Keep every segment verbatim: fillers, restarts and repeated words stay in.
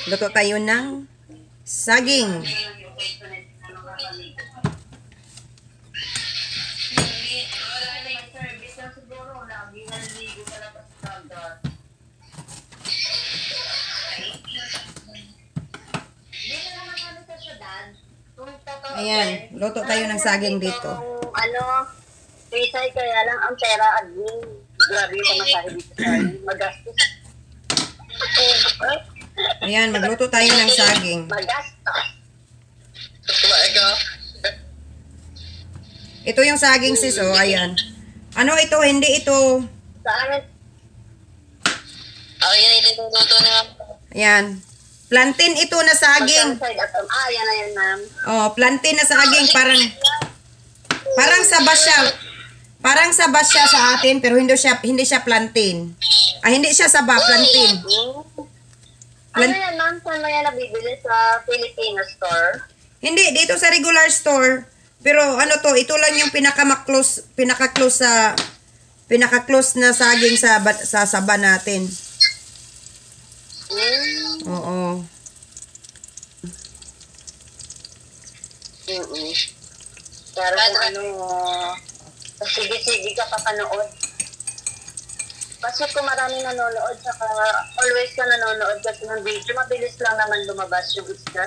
Luto tayo ng saging. Ayan, luto tayo ng saging dito. Ano, Pisay, kaya lang ang pera admin. Grabe yung pamasahe dito sa magastos. Ayan, magluto tayo ng saging. Magastos. Ito yung saging sis, oh, ayan. Ano ito? Hindi ito. Sa amin. Oh, yan yung luto na. Ayan. Plantain ito na saging. Ah, yan na yan, ma'am. Oh, plantain na saging. Parang, parang saba siya. Parang saba siya sa atin, pero hindi siya, hindi siya plantain. Ah, hindi siya saba, plantain. Ano yan, ma'am? Saan mo yan nabibili? Sa Filipino store? Hindi, dito sa regular store. Pero ano to, ito lang yung pinaka-close, pinaka-close sa, pinaka-close na saging sa, sa saba natin. Mm. Oo. Mm-mm. Pero kung ano, sige-sige ka papanood. Kasi kung maraming nanonood, saka always ka nanonood kasi ng video, mabilis lang naman lumabas yung isda.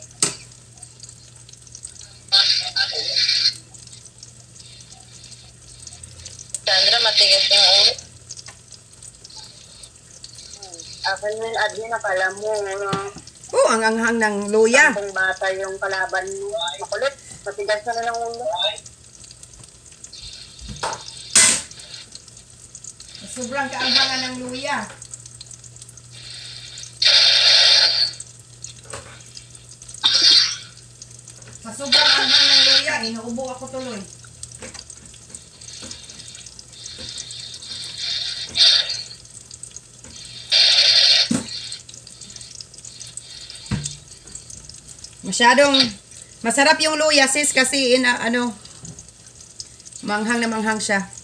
Sandra, matigas yung ulo. Akin mo yung admin, nakala mo, Oh, ang anghang ng luya. kung bata yung kalaban mo, makulit, matigas na na ng ulo. Sobrang kaanghangan ng luya. Sa sobrang anghang ng luya, inuubo ako tuloy. Masyadong masarap yung luya sis kasi ina ano manghang na manghang siya.